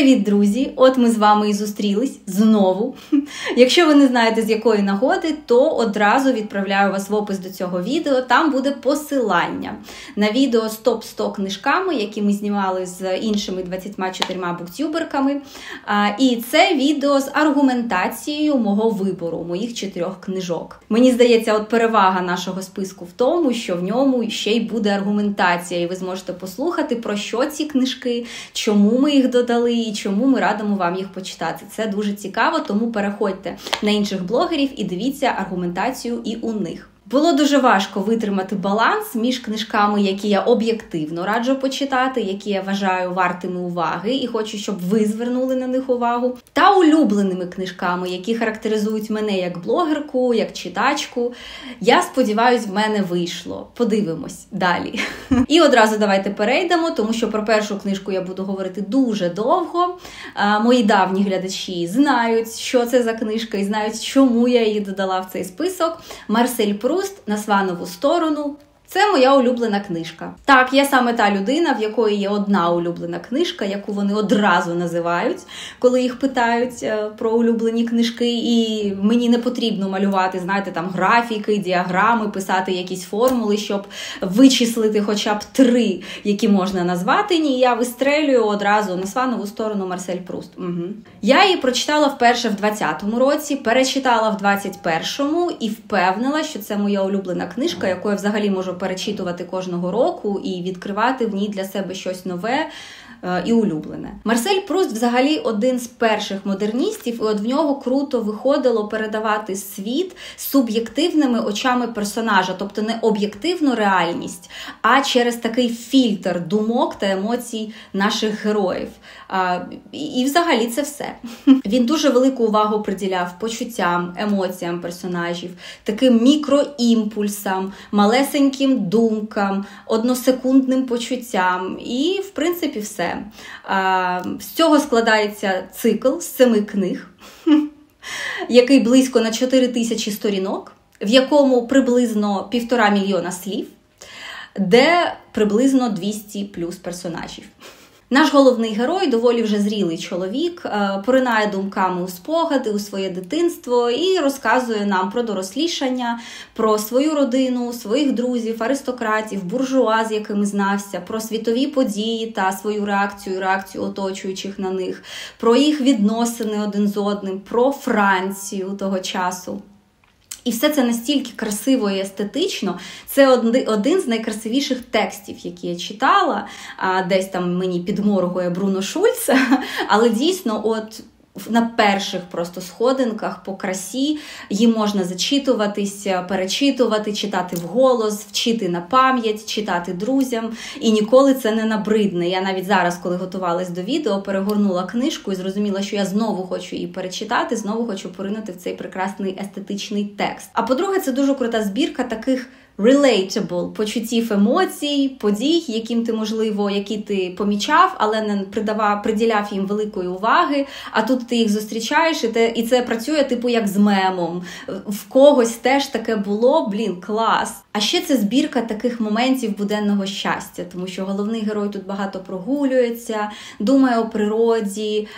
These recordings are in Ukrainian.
Привіт, друзі! От ми з вами і зустрілись знову. Якщо ви не знаєте, з якої нагоди, то одразу відправляю вас в опис до цього відео. Там буде посилання на відео з топ-100 книжками, які ми знімали з іншими 24 буктюберками. І це відео з аргументацією мого вибору, моїх 4 книжок. Мені здається, от перевага нашого списку в тому, що в ньому ще й буде аргументація, і ви зможете послухати, про що ці книжки, чому ми їх додали і чому ми радимо вам їх почитати. Це дуже цікаво, тому переходьте на інших блогерів і дивіться аргументацію і у них. Було дуже важко витримати баланс між книжками, які я об'єктивно раджу почитати, які я вважаю вартими уваги і хочу, щоб ви звернули на них увагу, та улюбленими книжками, які характеризують мене як блогерку, як читачку. Я сподіваюсь, в мене вийшло. Подивимось далі. І одразу давайте перейдемо, тому що про першу книжку я буду говорити дуже довго. Мої давні глядачі знають, що це за книжка і знають, чому я її додала в цей список. Марсель Пруст «На Сванову сторону». Це моя улюблена книжка. Так, я саме та людина, в якої є одна улюблена книжка, яку вони одразу називають, коли їх питають про улюблені книжки, і мені не потрібно малювати, знаєте, там графіки, діаграми, писати якісь формули, щоб вичислити хоча б 3, які можна назвати. Ні, я вистрелюю одразу «На Сванову сторону» Марсель Пруст. Угу. Я її прочитала вперше в 20-му році, перечитала в 21-му і впевнила, що це моя улюблена книжка, яку я взагалі можу перечитувати кожного року і відкривати в ній для себе щось нове і улюблене. Марсель Пруст взагалі один з перших модерністів, і от в нього круто виходило передавати світ суб'єктивними очами персонажа, тобто не об'єктивну реальність, а через такий фільтр думок та емоцій наших героїв. І взагалі це все. Він дуже велику увагу приділяв почуттям, емоціям персонажів, таким мікроімпульсам, малесеньким думкам, односекундним почуттям і, в принципі, все. З цього складається цикл з 7 книг, який близько на 4000 сторінок, в якому приблизно 1,5 мільйона слів, де приблизно 200 плюс персонажів. Наш головний герой, доволі вже зрілий чоловік, поринає думками у спогади, у своє дитинство і розказує нам про дорослішання, про свою родину, своїх друзів, аристократів, буржуа, з якими знався, про світові події та свою реакцію оточуючих на них, про їх відносини один з одним, про Францію того часу. І все це настільки красиво і естетично. Це один з найкрасивіших текстів, які я читала. Десь там мені підморгує Бруно Шульц. Але дійсно, от на перших просто сходинках по красі їм можна зачитуватись, перечитувати, читати вголос, вчити на пам'ять, читати друзям. І ніколи це не набридне. Я навіть зараз, коли готувалась до відео, перегорнула книжку і зрозуміла, що я знову хочу її перечитати, знову хочу поринути в цей прекрасний естетичний текст. А по-друге, це дуже крута збірка таких relatable почуттів, емоцій, подій, які ти помічав, але не приділяв їм великої уваги, а тут ти їх зустрічаєш, і це працює типу як з мемом. В когось теж таке було, клас. А ще це збірка таких моментів буденного щастя, тому що головний герой тут багато прогулюється, думає о природі,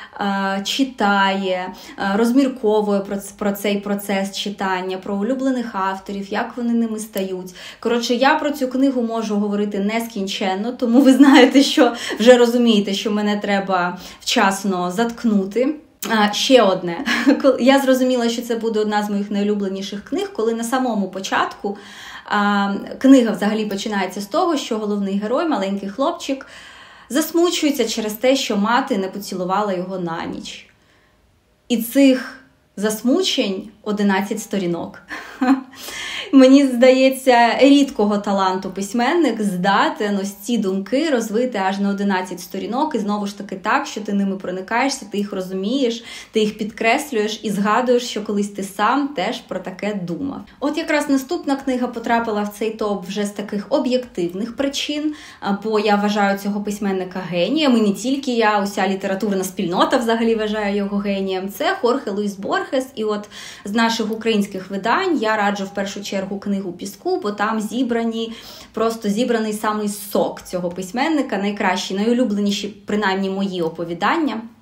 читає, розмірковує про цей процес читання, про улюблених авторів, як вони ними стають. Коротше, я про цю книгу можу говорити нескінченно, тому ви знаєте, що вже розумієте, що мене треба вчасно заткнути. Ще одне. Я зрозуміла, що це буде одна з моїх найулюбленіших книг, коли на самому початку книга взагалі починається з того, що головний герой, маленький хлопчик, засмучується через те, що мати не поцілувала його на ніч. І цих засмучень 11 сторінок. Мені здається, рідкого таланту письменник здатен ось ці думки розвити аж на 11 сторінок, і знову ж таки так, що ти ними проникаєшся, ти їх розумієш, ти їх підкреслюєш і згадуєш, що колись ти сам теж про таке думав. От якраз наступна книга потрапила в цей топ вже з таких об'єктивних причин, бо я вважаю цього письменника генієм, і не тільки я, уся літературна спільнота взагалі вважає його генієм. Це Хорхе Луїс Борхес, і от з наших українських видань я раджу в першу чергу книгу «Піску», бо там зібраний самий сок цього письменника, найкращі, найулюбленіші, принаймні мої оповідання.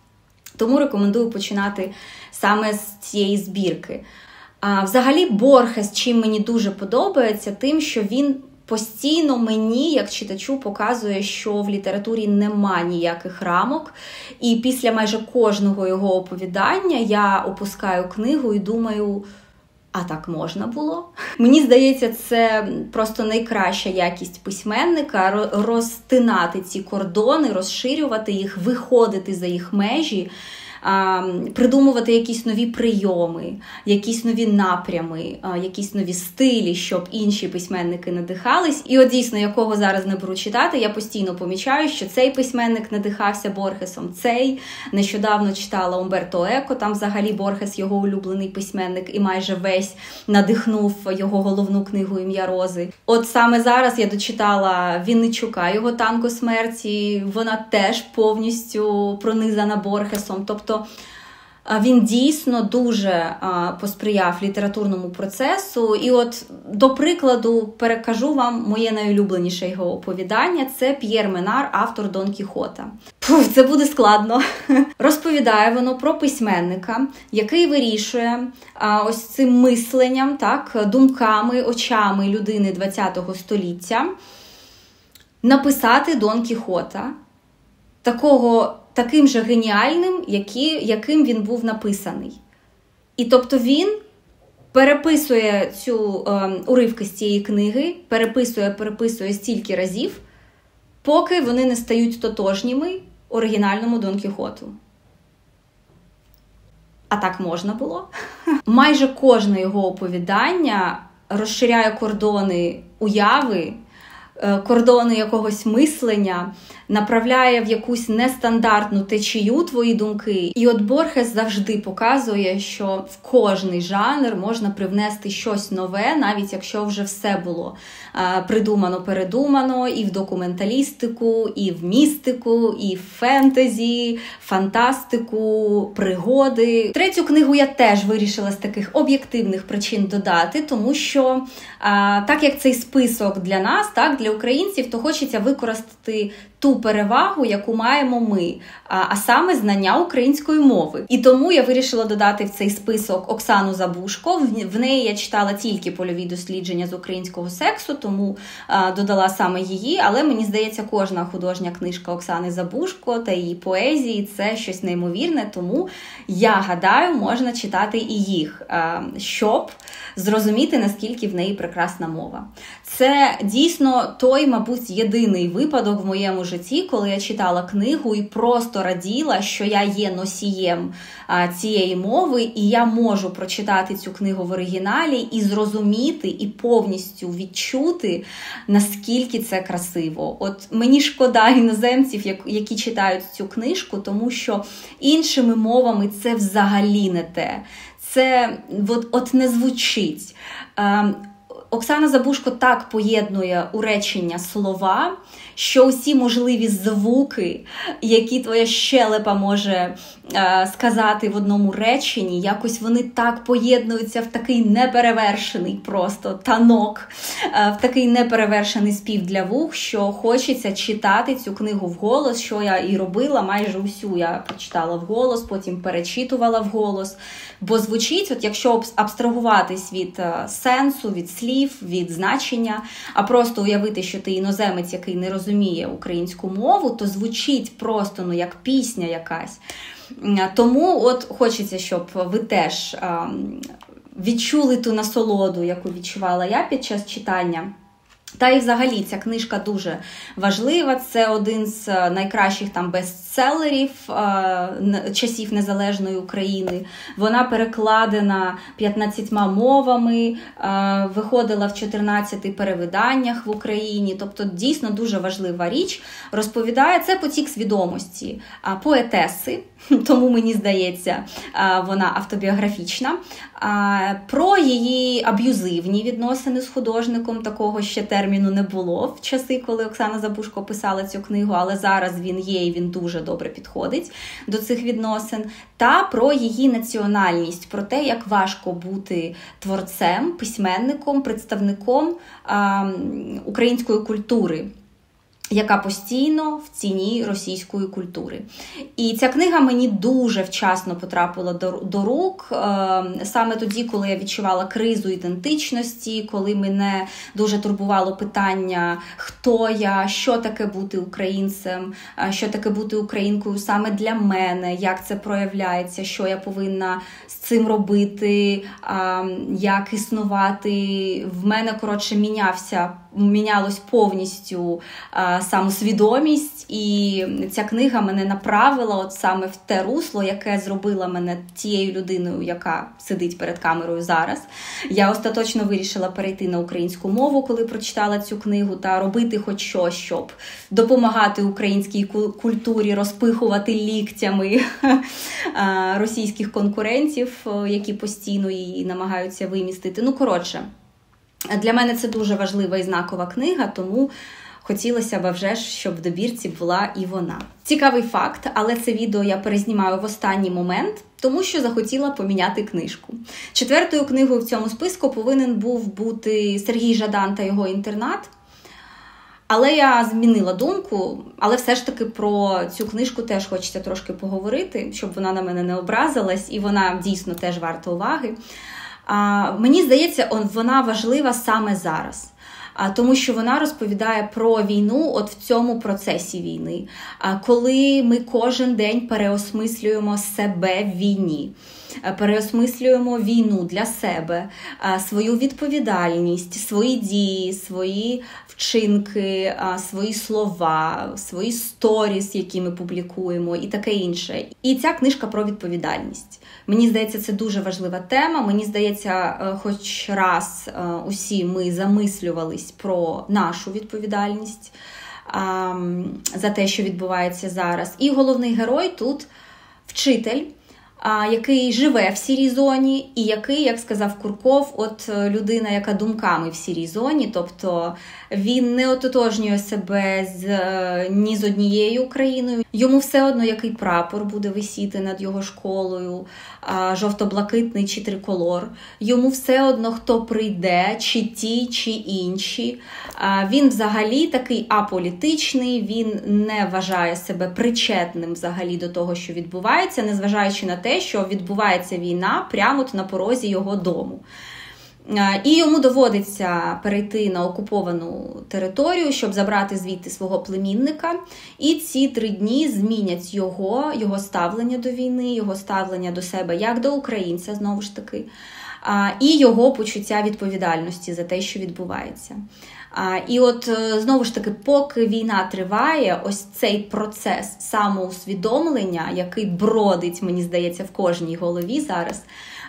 Тому рекомендую починати саме з цієї збірки. Взагалі Борхес, чим мені дуже подобається, тим, що він постійно мені, як читачу, показує, що в літературі нема ніяких рамок. І після майже кожного його оповідання я опускаю книгу і думаю, а так можна було? Мені здається, це просто найкраща якість письменника – розтинати ці кордони, розширювати їх, виходити за їх межі, придумувати якісь нові прийоми, якісь нові напрями, якісь нові стилі, щоб інші письменники надихались. І от дійсно, якого зараз не беру читати, я постійно помічаю, що цей письменник надихався Борхесом, цей. Нещодавно читала Умберто Еко, там взагалі Борхес його улюблений письменник і майже весь надихнув його головну книгу «Ім'я Рози». От саме зараз я дочитала Вінничука, його «Танго смерті», вона теж повністю пронизана Борхесом. Тобто він дійсно дуже посприяв літературному процесу. І от, до прикладу, перекажу вам моє найулюбленіше його оповідання. Це П'єр Менар, автор Дон Кіхота. Це буде складно. Розповідає воно про письменника, який вирішує ось цим мисленням, так, думками, очами людини ХХ століття написати Дон Кіхота, таким же геніальним, яким він був написаний. І тобто він переписує уривки з цієї книги, переписує стільки разів, поки вони не стають тотожніми оригінальному Дон Кіхоту. А так можна було? Майже кожне його оповідання розширяє кордони уяви, кордони якогось мислення, направляє в якусь нестандартну течію твої думки. І от Борхес завжди показує, що в кожний жанр можна привнести щось нове, навіть якщо вже все було придумано-передумано і в документалістику, і в містику, і в фентезі, фантастику, пригоди. Третю книгу я теж вирішила з таких об'єктивних причин додати, тому що так як цей список для нас, так, для українців, то хочеться використати ту перевагу, яку маємо ми, а саме знання української мови. І тому я вирішила додати в цей список Оксану Забушко. В неї я читала тільки польові дослідження з українського сексу, тому додала саме її, але мені здається, кожна художня книжка Оксани Забушко та її поезії – це щось неймовірне, тому я гадаю, можна читати і їх, щоб зрозуміти, наскільки в неї прекрасна мова. Це дійсно той, мабуть, єдиний випадок в моєму житті, коли я читала книгу і просто раділа, що я є носієм цієї мови, і я можу прочитати цю книгу в оригіналі і зрозуміти, і повністю відчути, наскільки це красиво. От мені шкода іноземців, які читають цю книжку, тому що іншими мовами це взагалі не те. Це от не звучить. Оксана Забушко так поєднує у речення слова, що усі можливі звуки, які твоя щелепа може сказати в одному реченні, якось вони так поєднуються в такий неперевершений просто танок, в такий неперевершений спів для вух, що хочеться читати цю книгу вголос, що я і робила, майже усю я прочитала вголос, потім перечитувала вголос, бо звучить, от якщо абстрагуватись від сенсу, від слів, від значення, а просто уявити, що ти іноземець, який не розуміє українську мову, то звучить просто, як пісня якась. Тому от хочеться, щоб ви теж відчули ту насолоду, яку відчувала я під час читання. Та і взагалі ця книжка дуже важлива, це один з найкращих бестселерів часів незалежної України. Вона перекладена 15 мовами, виходила в 14 перевиданнях в Україні, тобто дійсно дуже важлива річ. Розповідає, це потік свідомості поетеси, тому мені здається, вона автобіографічна, про її аб'юзивні відносини з художником, такого ще терміну не було в часи, коли Оксана Забушко писала цю книгу, але зараз він є і він дуже добре підходить до цих відносин, та про її національність, про те, як важко бути творцем, письменником, представником української культури. яка постійно в ціні російської культури. І ця книга мені дуже вчасно потрапила до рук, саме тоді, коли я відчувала кризу ідентичності, коли мене дуже турбувало питання, хто я, що таке бути українцем, що таке бути українкою саме для мене, як це проявляється, що я повинна з цим робити, як існувати. В мене, мінялось повністю самосвідомість, і ця книга мене направила от саме в те русло, яке зробило мене тією людиною, яка сидить перед камерою зараз. Я остаточно вирішила перейти на українську мову, коли прочитала цю книгу, та робити хоч щось, щоб допомагати українській культурі, розпихувати ліктями російських конкурентів, які постійно її намагаються вимістити. Для мене це дуже важлива і знакова книга, тому хотілося б вже, щоб в добірці була і вона. Цікавий факт, але це відео я перезнімаю в останній момент, тому що захотіла поміняти книжку. 4-ю книгою в цьому списку повинен був бути Сергій Жадан та його інтернат. Але я змінила думку, але все ж таки про цю книжку теж хочеться трошки поговорити, щоб вона на мене не образилась, і вона дійсно теж варта уваги. Мені здається, вона важлива саме зараз, тому що вона розповідає про війну от в цьому процесі війни, коли ми кожен день переосмислюємо себе в війні, переосмислюємо війну для себе, свою відповідальність, свої дії, свої вчинки, свої слова, свої сторіс, які ми публікуємо і таке інше. І ця книжка про відповідальність. Мені здається, це дуже важлива тема. Мені здається, хоч раз усі ми замислювались про нашу відповідальність за те, що відбувається зараз. І головний герой тут вчитель, який живе в сірій зоні, і який, як сказав Курков, от людина, яка думками в сірій зоні, тобто він не ототожнює себе ні з однією Україною, йому все одно, який прапор буде висіти над його школою, жовто-блакитний чи триколор, йому все одно, хто прийде, чи ті, чи інші. Він взагалі такий аполітичний, він не вважає себе причетним взагалі до того, що відбувається, незважаючи на те, що відбувається війна прямо на порозі його дому. І йому доводиться перейти на окуповану територію, щоб забрати звідти свого племінника. І ці 3 дні змінять його ставлення до війни, його ставлення до себе як до українця, знову ж таки, і його почуття відповідальності за те, що відбувається. І от, знову ж таки, поки війна триває, ось цей процес самоусвідомлення, який бродить, мені здається, в кожній голові зараз,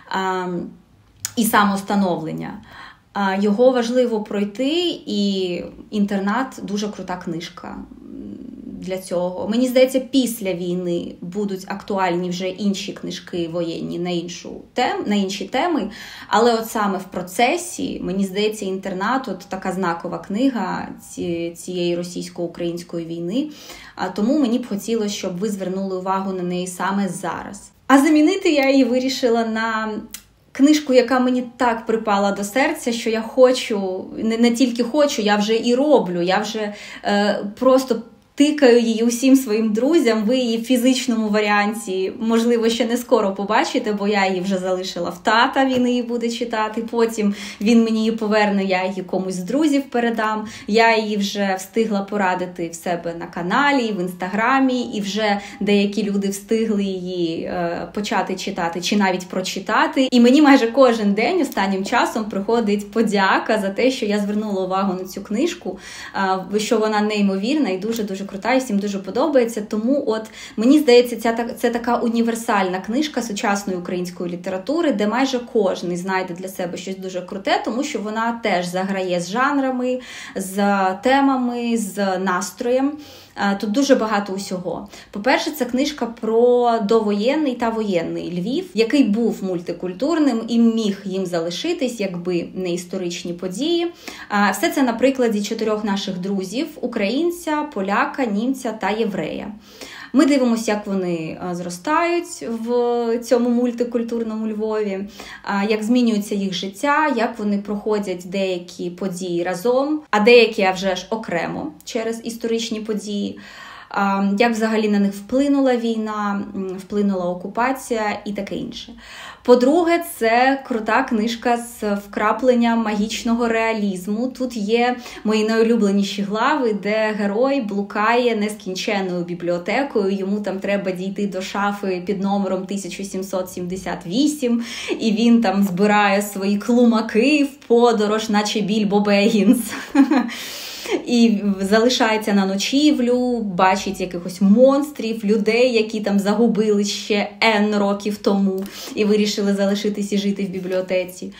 і самостановлення, його важливо пройти, і інтернат – дуже крута книжка для цього. Мені здається, після війни будуть актуальні вже інші книжки воєнні на інші теми, але от саме в процесі, мені здається, інтернат – от така знакова книга цієї російсько-української війни, тому мені б хотілося, щоб ви звернули увагу на неї саме зараз. А замінити я її вирішила на книжку, яка мені так припала до серця, що я хочу, не тільки хочу, я вже і роблю, я вже просто тикаю її усім своїм друзям. Ви її в фізичному варіанті, можливо, ще не скоро побачите, бо я її вже залишила в тата, він її буде читати, потім він мені її поверне, я її комусь з друзів передам. Я її вже встигла порадити в себе на каналі, в інстаграмі, і вже деякі люди встигли її почати читати, чи навіть прочитати. І мені майже кожен день останнім часом приходить подяка за те, що я звернула увагу на цю книжку, що вона неймовірна і дуже-дуже крута, і всім дуже подобається. Тому от мені здається, це така універсальна книжка сучасної української літератури, де майже кожен знайде для себе щось дуже круте, тому що вона теж заграє з жанрами, з темами, з настроєм. Тут дуже багато усього. По-перше, це книжка про довоєнний та воєнний Львів, який був мультикультурним і міг їм залишитись, якби не історичні події. Все це на прикладі 4 наших друзів – українця, поляка, німця та єврея. Ми дивимося, як вони зростають в цьому мультикультурному Львові, як змінюється їх життя, як вони проходять деякі події разом, а деякі, а вже ж, окремо через історичні події. Як взагалі на них вплинула війна, вплинула окупація і таке інше. По-друге, це крута книжка з вкрапленням магічного реалізму. Тут є мої найулюбленіші глави, де герой блукає нескінченною бібліотекою, йому там треба дійти до шафи під номером 1778, і він там збирає свої клумаки в подорож, наче Більбо Беггінс. І залишається на ночівлю, бачить якихось монстрів, людей, які там загубили ще N років тому і вирішили залишитись і жити в бібліотеці.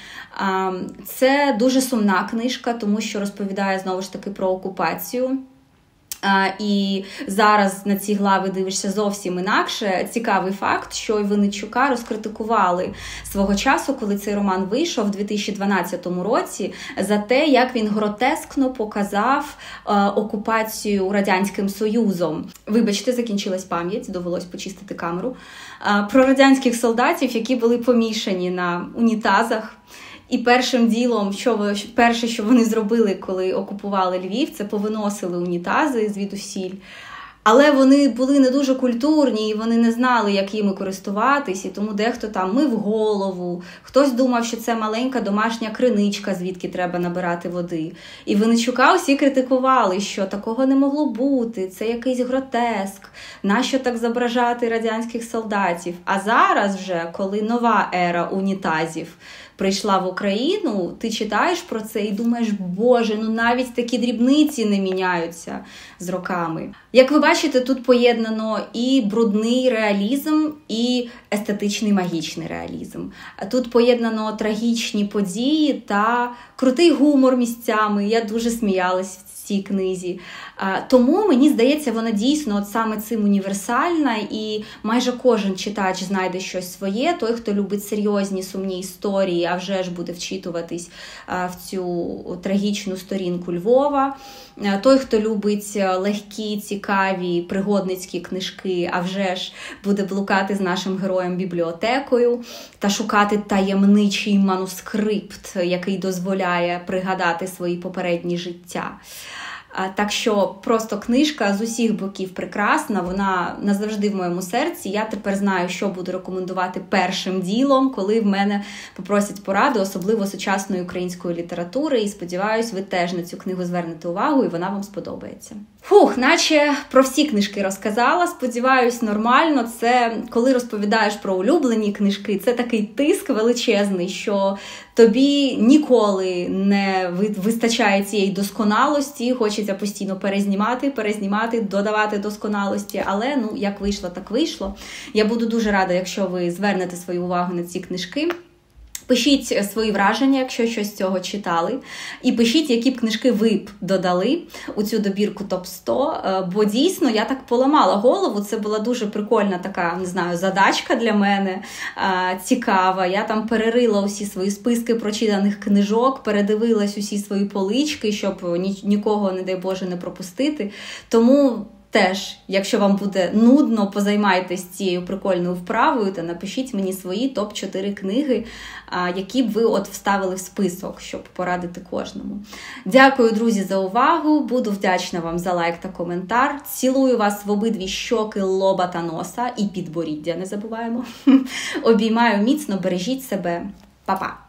Це дуже сумна книжка, тому що розповідає знову ж таки про окупацію. І зараз на ці глави дивишся зовсім інакше. Цікавий факт, що Винничука розкритикували свого часу, коли цей роман вийшов в 2012 році, за те, як він гротескно показав окупацію Радянським Союзом. Вибачте, закінчилась пам'ять, довелось почистити камеру. Про радянських солдатів, які були помішані на унітазах. І першим ділом, перше, що вони зробили, коли окупували Львів, це повиносили унітази звідусіль. Але вони були не дуже культурні, і вони не знали, як їми користуватись, і тому дехто там мив голову, хтось думав, що це маленька домашня криничка, звідки треба набирати води. І Винничука усі критикували, що такого не могло бути, це якийсь гротеск, нащо так зображати радянських солдатів. А зараз вже, коли нова ера унітазів прийшла в Україну, ти читаєш про це і думаєш, боже, ну навіть такі дрібниці не міняються з роками. Як ви бачите, тут поєднано і брудний реалізм, і естетичний магічний реалізм. Тут поєднано трагічні події та крутий гумор місцями. Я дуже сміялась в цій книзі. Тому, мені здається, вона дійсно от саме цим універсальна, і майже кожен читач знайде щось своє. Той, хто любить серйозні, сумні історії, а вже ж буде вчитуватись в цю трагічну сторінку Львова. Той, хто любить легкі, цікаві, пригодницькі книжки, а вже ж буде блукати з нашим героєм бібліотекою та шукати таємничий манускрипт, який дозволяє пригадати свої попередні життя. Так що просто книжка з усіх боків прекрасна, вона назавжди в моєму серці. Я тепер знаю, що буду рекомендувати першим ділом, коли в мене попросять поради, особливо сучасної української літератури. І сподіваюсь, ви теж на цю книгу звернете увагу і вона вам сподобається. Наче про всі книжки розказала. Сподіваюсь, нормально. Це коли розповідаєш про улюблені книжки, це такий тиск величезний, що тобі ніколи не вистачає цієї досконалості, хочеться постійно перезнімати, додавати досконалості, але як вийшло, так вийшло. Я буду дуже рада, якщо ви звернете свою увагу на ці книжки. Пишіть свої враження, якщо щось з цього читали. І пишіть, які б книжки ви б додали у цю добірку ТОП-100. Бо дійсно я так поламала голову. Це була дуже прикольна така, задачка для мене, цікава. Я там перерила усі свої списки прочитаних книжок, передивилась усі свої полички, щоб нікого, не дай Боже, не пропустити. Тому теж, якщо вам буде нудно, позаймайтесь цією прикольною вправою та напишіть мені свої топ-4 книги, які б ви вставили в список, щоб порадити кожному. Дякую, друзі, за увагу. Буду вдячна вам за лайк та коментар. Цілую вас в обидві щоки, лоба та носа. І підборіддя не забуваємо. Обіймаю міцно, бережіть себе. Па-па!